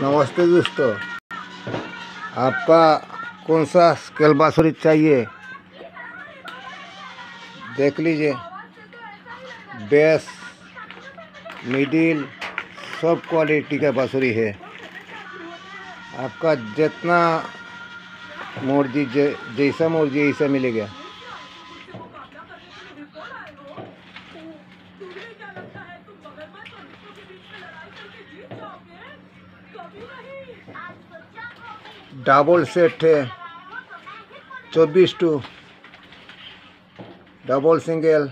नमस्ते दोस्तों, आपका कौन सा स्केल बांसुरी चाहिए देख लीजिए। बेस, मिडिल सब क्वालिटी का बांसुरी है। आपका जितना मर्जी जैसा मर्जी ऐसा मिलेगा। डबल सेट है 24 डबल सिंगल।